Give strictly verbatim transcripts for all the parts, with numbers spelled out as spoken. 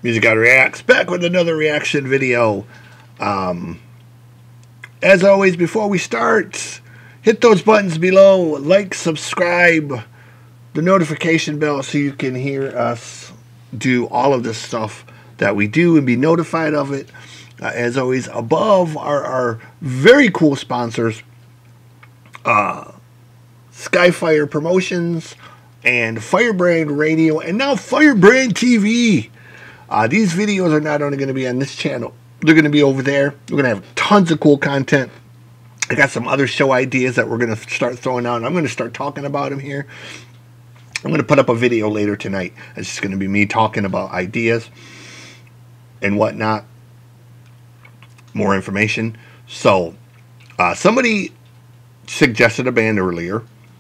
Music God Reacts, back with another reaction video. Um, as always, before we start, hit those buttons below, like, subscribe, the notification bell so you can hear us do all of this stuff that we do and be notified of it. Uh, as always, above are our very cool sponsors, uh, Skyfire Promotions and Firebrand Radio, and now Firebrand T V. Uh, these videos are not only going to be on this channel, they're going to be over there. We're going to have tons of cool content. I got some other show ideas that we're going to start throwing out, and I'm going to start talking about them here. I'm going to put up a video later tonight. It's just going to be me talking about ideas and whatnot. More information. So, uh, somebody suggested a band earlier.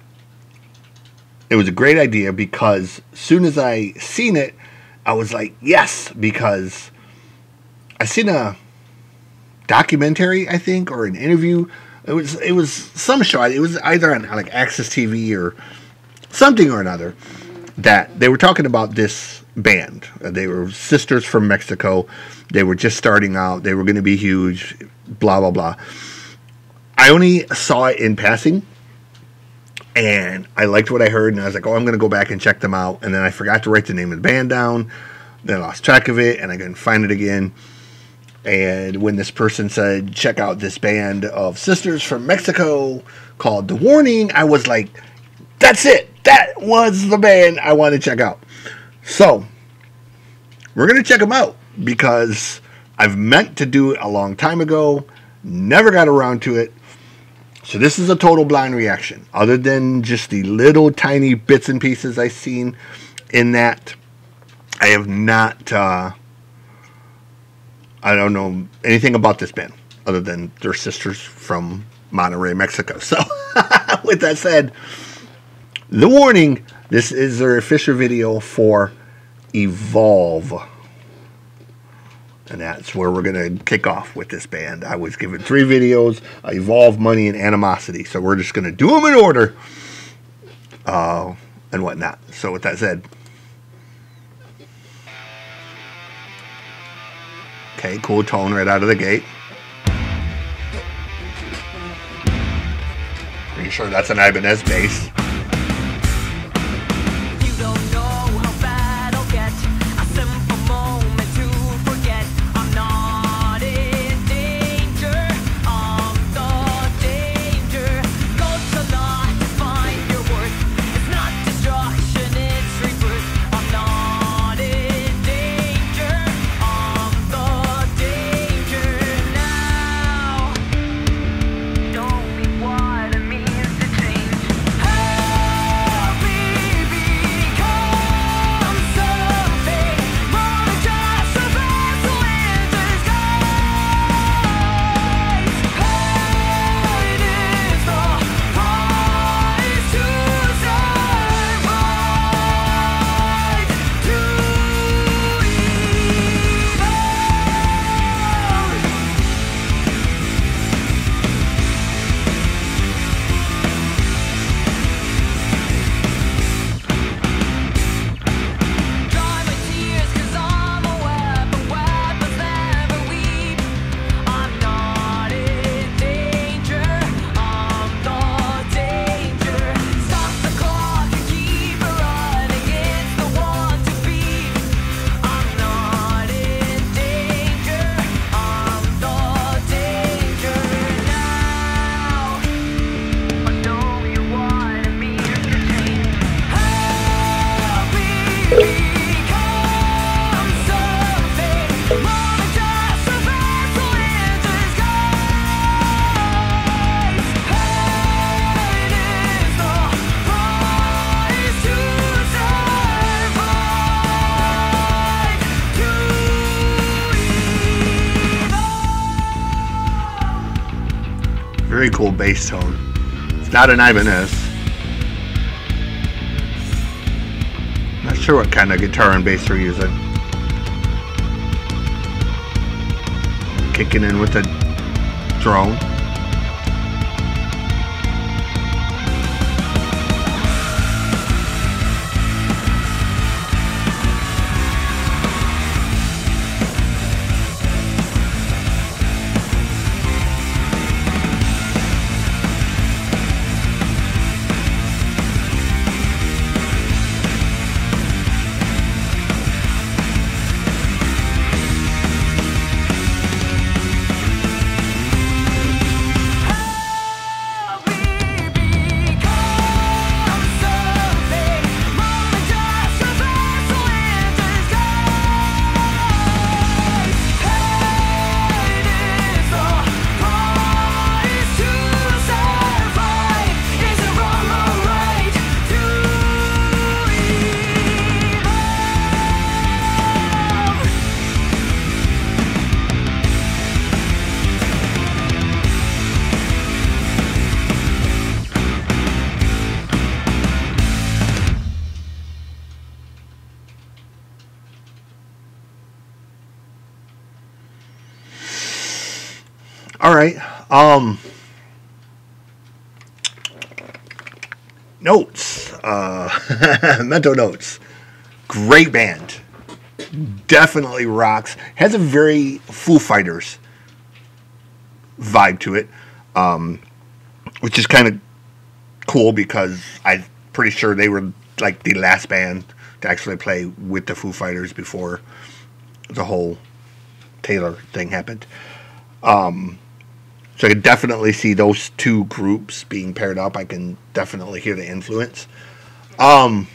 It was a great idea because as soon as I seen it, I was like, yes, because I seen a documentary, I think, or an interview. It was it was some show. It was either on like Access T V or something or another that they were talking about this band. They were sisters from Mexico. They were just starting out. They were going to be huge, blah, blah, blah. I only saw it in passing, and I liked what I heard, and I was like, oh, I'm going to go back and check them out. And then I forgot to write the name of the band down. Then I lost track of it, and I couldn't find it again. And when this person said, check out this band of sisters from Mexico called The Warning, I was like, that's it. That was the band I want to check out. So, we're going to check them out because I've meant to do it a long time ago. Never got around to it. So this is a total blind reaction. Other than just the little tiny bits and pieces I've seen in that, I have not, uh, I don't know anything about this band other than they're sisters from Monterrey, Mexico. So with that said, The Warning, this is their official video for Evolve. And that's where we're going to kick off with this band. I was given three videos, Evolve, Money, and Animosity. So we're just going to do them in order uh, and whatnot. So with that said, okay, cool tone right out of the gate. Pretty sure that's an Ibanez bass. Very cool bass tone. It's not an Ibanez. Not sure what kind of guitar and bass they're using. Kicking in with the drone. All right. Um, notes. Uh, Mental Notes. Great band. Definitely rocks. Has a very Foo Fighters vibe to it, um, which is kind of cool because I'm pretty sure they were like the last band to actually play with the Foo Fighters before the whole Taylor thing happened. Um, so I can definitely see those two groups being paired up. I can definitely hear the influence. Um,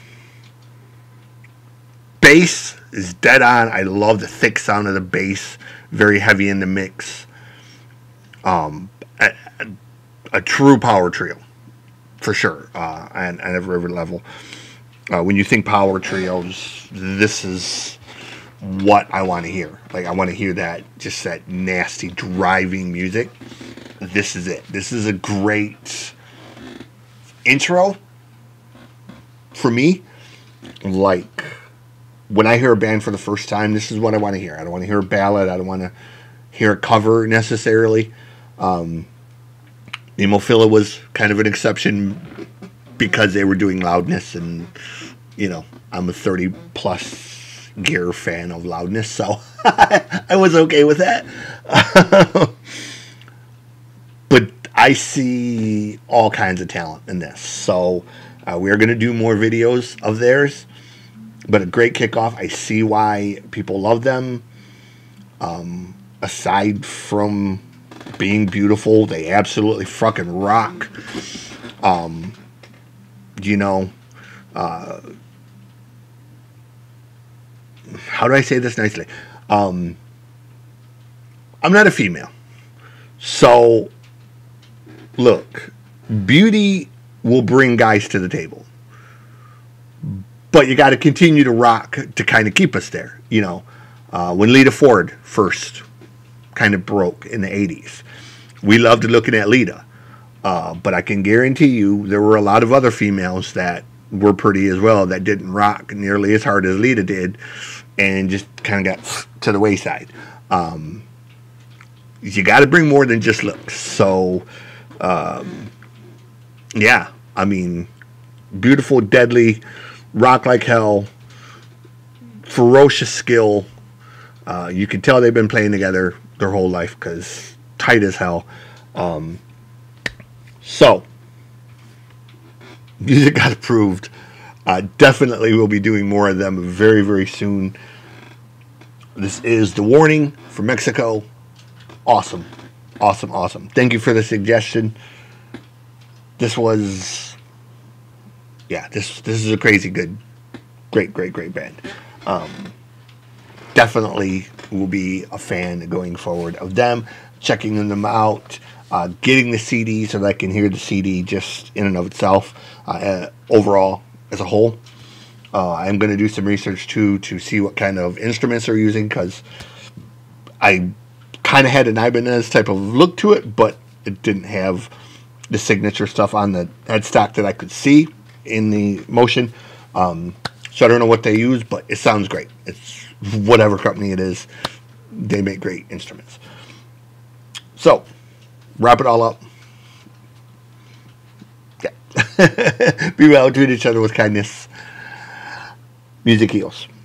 bass is dead on. I love the thick sound of the bass. Very heavy in the mix. Um, a, a, a true power trio, for sure, uh, and at every, every level. Uh, when you think power trios, this is what I want to hear. Like, I want to hear that, just that nasty, driving music. This is it. This is a great intro for me. Like, when I hear a band for the first time, this is what I want to hear. I don't want to hear a ballad. I don't want to hear a cover necessarily. Um, Nemophila was kind of an exception because they were doing loudness, and, you know, I'm a thirty plus gear fan of loudness, so I was okay with that. But I see all kinds of talent in this, so uh, we're going to do more videos of theirs. But a great kickoff. I see why people love them. Um, aside from being beautiful, they absolutely fucking rock. Um, you know, uh, how do I say this nicely? Um, I'm not a female. So, look, beauty will bring guys to the table. But you got to continue to rock to kind of keep us there. You know, uh, when Lita Ford first kind of broke in the eighties, we loved looking at Lita. Uh, but I can guarantee you there were a lot of other females that were pretty as well that didn't rock nearly as hard as Lita did and just kind of got to the wayside. Um, you got to bring more than just looks. So, um, yeah, I mean, beautiful, deadly, rock like hell, ferocious skill. Uh, you can tell they've been playing together their whole life because tight as hell. Um, so, music got approved. Uh, definitely will be doing more of them very, very soon. This is The Warning from Mexico. Awesome. Awesome, awesome. Thank you for the suggestion. This was... Yeah, this this is a crazy good, great, great, great band. Um, definitely will be a fan going forward of them, checking them out, uh, getting the C D so that I can hear the C D just in and of itself, uh, uh, overall, as a whole. Uh, I'm going to do some research, too, to see what kind of instruments they're using, because I kind of had an Ibanez type of look to it, but it didn't have the signature stuff on the headstock that I could see in the motion. Um, so I don't know what they use, but it sounds great. It's whatever company it is, they make great instruments. So, wrap it all up. Yeah. Be well, treat each other with kindness. Music heals.